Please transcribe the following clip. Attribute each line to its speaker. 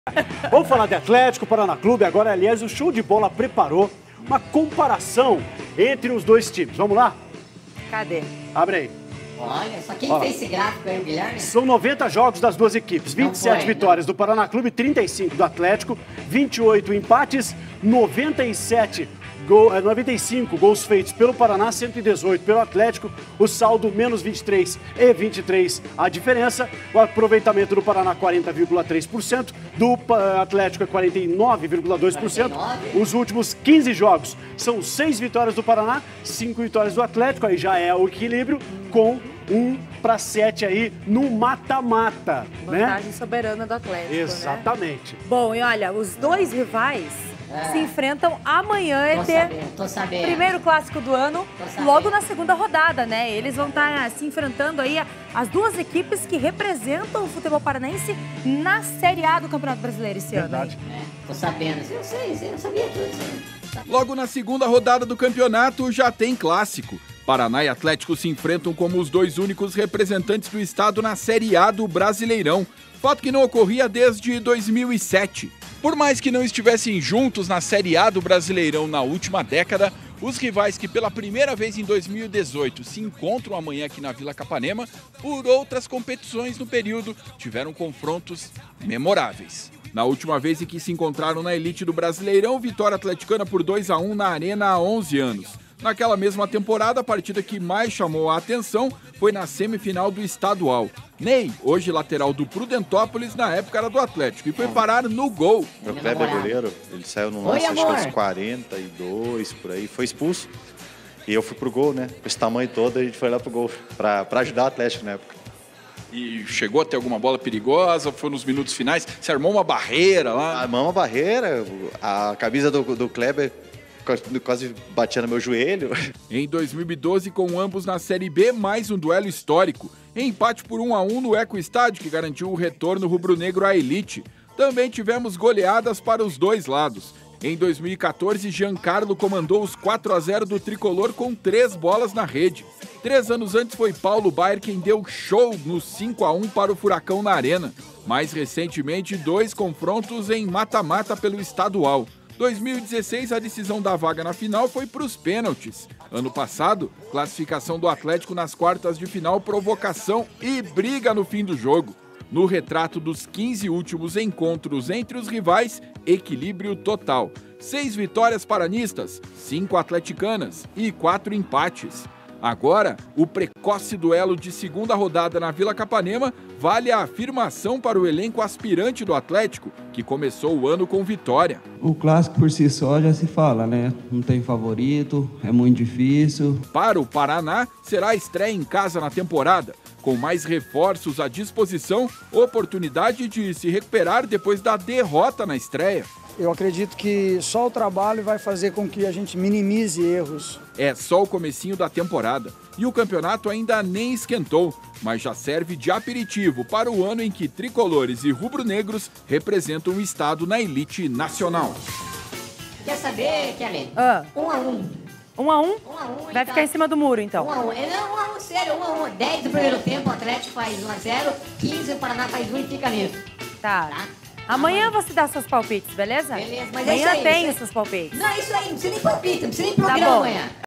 Speaker 1: Vamos falar de Atlético, Paraná Clube. Agora, aliás, o Show de Bola preparou uma comparação entre os dois times. Vamos lá?
Speaker 2: Cadê?
Speaker 1: Abre aí.
Speaker 3: Olha, só quem fez esse gráfico aí, o Guilherme?
Speaker 1: São 90 jogos das duas equipes. 27 vitórias do Paraná Clube, 35 do Atlético, 28 empates, 95 gols feitos pelo Paraná, 118 pelo Atlético, o saldo menos 23 e 23 a diferença, o aproveitamento do Paraná 40,3%, do Atlético é 49,2%, os últimos 15 jogos são 6 vitórias do Paraná, 5 vitórias do Atlético, aí já é o equilíbrio com 1-7 aí no mata-mata, né?
Speaker 2: Vantagem soberana do Atlético,
Speaker 1: Exatamente.
Speaker 2: Né? Bom, e olha, os dois rivais se enfrentam amanhã,
Speaker 3: Tô sabendo.
Speaker 2: Primeiro clássico do ano, logo na segunda rodada, né? Eles vão estar se enfrentando aí as duas equipes que representam o futebol paranaense na Série A do Campeonato Brasileiro esse ano.
Speaker 3: Tô sabendo. Eu sei, eu sabia tudo.
Speaker 4: Logo na segunda rodada do campeonato já tem clássico. Paraná e Atlético se enfrentam como os dois únicos representantes do estado na Série A do Brasileirão, fato que não ocorria desde 2007. Por mais que não estivessem juntos na Série A do Brasileirão na última década, os rivais que pela primeira vez em 2018 se encontram amanhã aqui na Vila Capanema, por outras competições no período, tiveram confrontos memoráveis. Na última vez em que se encontraram na elite do Brasileirão, vitória atleticana por 2-1 na Arena há 11 anos. Naquela mesma temporada, a partida que mais chamou a atenção foi na semifinal do estadual. Ney, hoje lateral do Prudentópolis, na época era do Atlético, e foi parar no gol.
Speaker 5: Meu Kleber é goleiro, ele saiu no lance, acho que aos 42, por aí, foi expulso. E eu fui pro gol, né? Com esse tamanho todo, a gente foi lá pro gol, pra ajudar o Atlético na época.
Speaker 4: E chegou a ter alguma bola perigosa? Foi nos minutos finais? Você armou uma barreira lá?
Speaker 5: Armamos uma barreira, a camisa do Kleber quase batia no meu joelho.
Speaker 4: Em 2012, com ambos na Série B, mais um duelo histórico. Empate por 1-1 no Eco Estádio, que garantiu o retorno rubro-negro à elite. Também tivemos goleadas para os dois lados. Em 2014, Giancarlo comandou os 4-0 do tricolor com 3 bolas na rede. 3 anos antes foi Paulo Baier quem deu show no 5-1 para o Furacão na Arena. Mais recentemente, 2 confrontos em mata-mata pelo estadual. 2016, a decisão da vaga na final foi para os pênaltis. Ano passado, classificação do Atlético nas quartas de final, provocação e briga no fim do jogo. No retrato dos 15 últimos encontros entre os rivais, equilíbrio total. 6 vitórias paranistas, 5 atleticanas e 4 empates. Agora, o precoce duelo de segunda rodada na Vila Capanema vale a afirmação para o elenco aspirante do Atlético, que começou o ano com vitória.
Speaker 6: O clássico por si só já se fala, né? Não tem favorito, é muito difícil.
Speaker 4: Para o Paraná, será a estreia em casa na temporada. Com mais reforços à disposição, oportunidade de se recuperar depois da derrota na estreia.
Speaker 7: Eu acredito que só o trabalho vai fazer com que a gente minimize erros.
Speaker 4: É só o comecinho da temporada e o campeonato ainda nem esquentou, mas já serve de aperitivo para o ano em que tricolores e rubro-negros representam o estado na elite nacional.
Speaker 3: Quer saber, Kelly? 1-1.
Speaker 2: 1-1? Vai ficar em cima do muro, então.
Speaker 3: 1-1. Não, 1-1, sério, 1-1. 10 do primeiro tempo, o Atlético faz 1-0, 15 o Paraná faz 1 e fica nisso.
Speaker 2: Tá. Amanhã você dá seus palpites, beleza?
Speaker 3: Beleza, mas
Speaker 2: amanhã
Speaker 3: é isso aí.
Speaker 2: Tem os seus palpites.
Speaker 3: Não, é isso aí, não precisa nem palpite, não precisa nem programa amanhã.